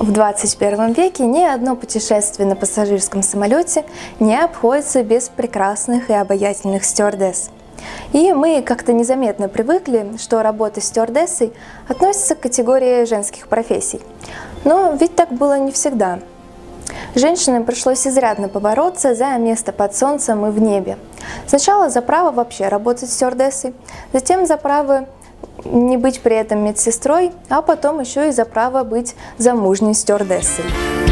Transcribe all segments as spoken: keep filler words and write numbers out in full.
В двадцать первом веке ни одно путешествие на пассажирском самолете не обходится без прекрасных и обаятельных стюардесс. И мы как-то незаметно привыкли, что работа стюардессой относится к категории женских профессий. Но ведь так было не всегда. Женщинам пришлось изрядно побороться за место под солнцем и в небе. Сначала за право вообще работать стюардессой, затем за право не быть при этом медсестрой, а потом еще и за право быть замужней стюардессой.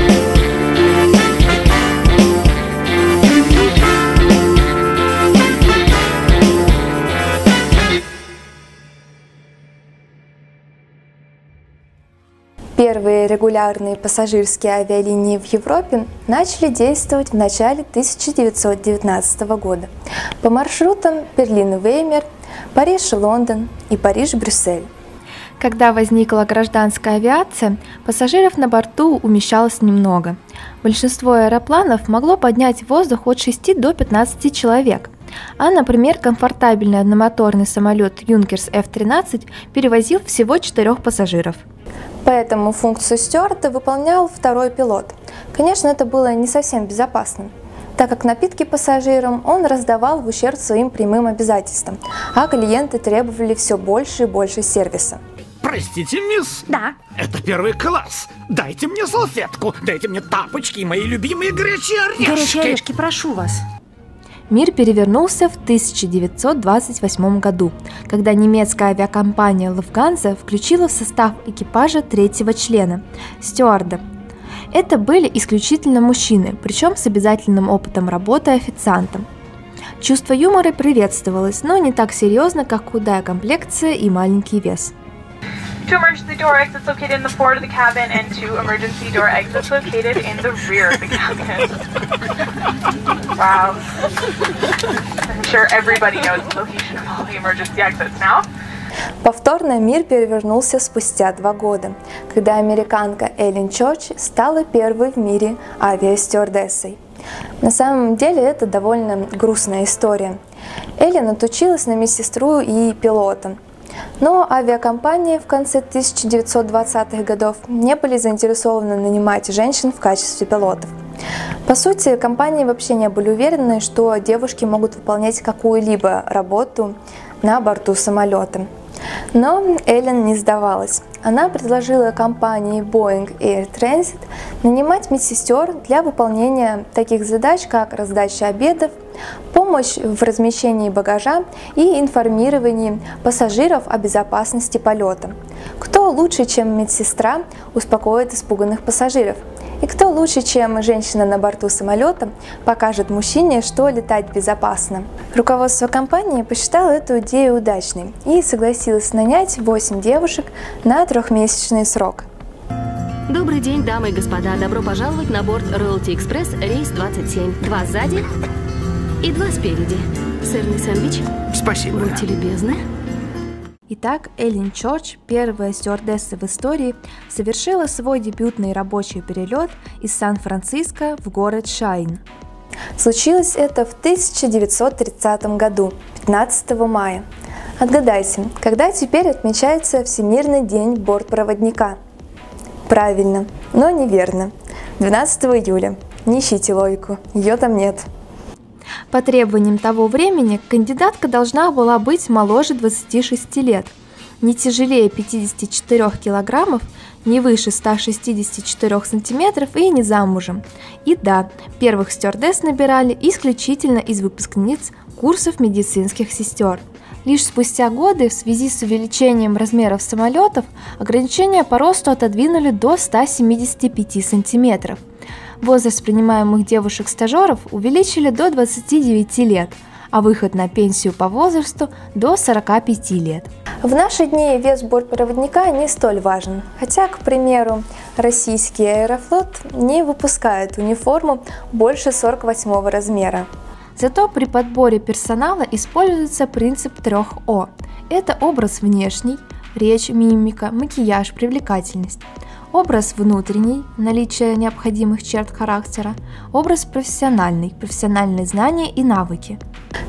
Первые регулярные пассажирские авиалинии в Европе начали действовать в начале тысяча девятьсот девятнадцатого года по маршрутам Берлин-Веймар, Париж-Лондон и Париж-Брюссель. Когда возникла гражданская авиация, пассажиров на борту умещалось немного. Большинство аэропланов могло поднять в воздух от шести до пятнадцати человек, а, например, комфортабельный одномоторный самолет Юнкерс эф тринадцать перевозил всего четырех пассажиров. Поэтому функцию стюарда выполнял второй пилот. Конечно, это было не совсем безопасно, так как напитки пассажирам он раздавал в ущерб своим прямым обязательствам, а клиенты требовали все больше и больше сервиса. Простите, мисс? Да. Это первый класс. Дайте мне салфетку, дайте мне тапочки и мои любимые горячие орешки. Горячие орешки, прошу вас. Мир перевернулся в тысяча девятьсот двадцать восьмом году, когда немецкая авиакомпания Lufthansa включила в состав экипажа третьего члена – стюарда. Это были исключительно мужчины, причем с обязательным опытом работы официантом. Чувство юмора приветствовалось, но не так серьезно, как худая комплекция и маленький вес. Two emergency door exits located in the forward of the cabin and two emergency door exits located in the rear of the cabin. Wow. I'm sure everybody knows the location of all the emergency exits now. Повторно мир перевернулся спустя два года, когда американка Эллен Чорч стала первой в мире авиастюардессой. На самом деле это довольно грустная история. Эллен отучилась на медсестру и пилота. Но авиакомпании в конце тысяча девятьсот двадцатых годов не были заинтересованы нанимать женщин в качестве пилотов. По сути, компании вообще не были уверены, что девушки могут выполнять какую-либо работу на борту самолета. Но Эллен не сдавалась. Она предложила компании Boeing Air Transit нанимать медсестер для выполнения таких задач, как раздача обедов, помощь в размещении багажа и информировании пассажиров о безопасности полета. Кто лучше, чем медсестра, успокоит испуганных пассажиров? И кто лучше, чем женщина на борту самолета, покажет мужчине, что летать безопасно? Руководство компании посчитало эту идею удачной и согласилось нанять восемь девушек на трехмесячный срок. Добрый день, дамы и господа. Добро пожаловать на борт Royalty Express, рейс двадцать семь. Два сзади и два спереди. Сырный сэндвич. Спасибо. Будьте любезны. Итак, Эллен Чорч, первая стюардесса в истории, совершила свой дебютный рабочий перелет из Сан-Франциско в город Шайн. Случилось это в тысяча девятьсот тридцатом году, пятнадцатого мая. Отгадайте, когда теперь отмечается Всемирный день бортпроводника? Правильно, но неверно. двенадцатого июля. Не ищите логику, ее там нет. По требованиям того времени кандидатка должна была быть моложе двадцати шести лет, не тяжелее пятидесяти четырёх килограммов, не выше ста шестидесяти четырёх сантиметров и не замужем. И да, первых стюардесс набирали исключительно из выпускниц курсов медицинских сестер. Лишь спустя годы в связи с увеличением размеров самолетов ограничения по росту отодвинули до ста семидесяти пяти сантиметров. Возраст принимаемых девушек-стажеров увеличили до двадцати девяти лет, а выход на пенсию по возрасту до сорока пяти лет. В наши дни вес бортпроводника не столь важен, хотя, к примеру, российский Аэрофлот не выпускает униформу больше сорок восьмого размера. Зато при подборе персонала используется принцип трех О. Это образ внешний, речь, мимика, макияж, привлекательность. Образ внутренний, наличие необходимых черт характера. Образ профессиональный, профессиональные знания и навыки.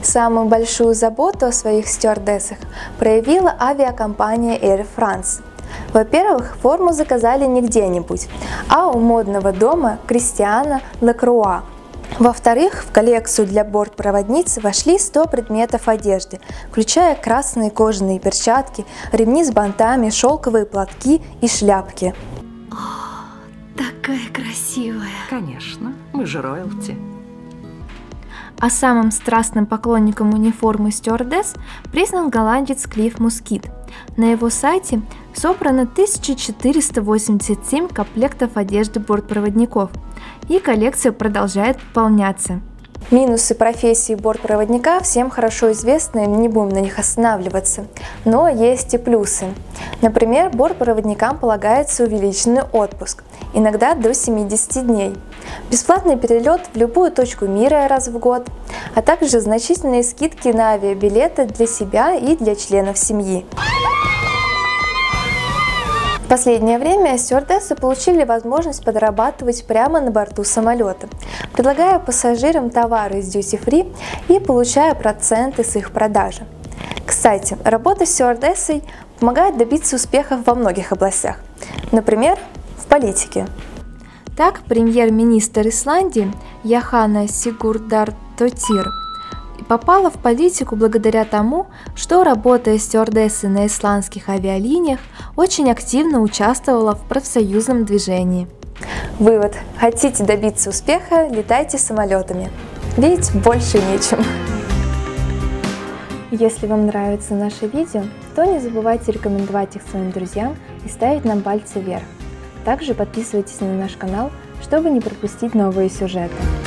Самую большую заботу о своих стюардессах проявила авиакомпания Air France. Во-первых, форму заказали не где-нибудь, а у модного дома Кристиана Лекруа. Во-вторых, в коллекцию для бортпроводниц вошли сто предметов одежды, включая красные кожаные перчатки, ремни с бантами, шелковые платки и шляпки. О, такая красивая. Конечно, мы же роялти. А самым страстным поклонником униформы стюардесс признан голландец Клифф Мускит. На его сайте собрано тысяча четыреста восемьдесят семь комплектов одежды бортпроводников, и коллекция продолжает пополняться. Минусы профессии бортпроводника всем хорошо известны, не будем на них останавливаться. Но есть и плюсы. Например, бортпроводникам полагается увеличенный отпуск, иногда до семидесяти дней. Бесплатный перелет в любую точку мира раз в год, а также значительные скидки на авиабилеты для себя и для членов семьи. В последнее время стюардессы получили возможность подрабатывать прямо на борту самолета, предлагая пассажирам товары из дьюти-фри и получая проценты с их продажи. Кстати, работа стюардессой помогает добиться успехов во многих областях, например, в политике. Так, премьер-министр Исландии Яхана Сигурдартотир попала в политику благодаря тому, что, работая стюардессой на исландских авиалиниях, очень активно участвовала в профсоюзном движении. Вывод. Хотите добиться успеха, летайте самолетами. Ведь больше нечем. Если вам нравится наше видео, то не забывайте рекомендовать их своим друзьям и ставить нам пальцы вверх. Также подписывайтесь на наш канал, чтобы не пропустить новые сюжеты.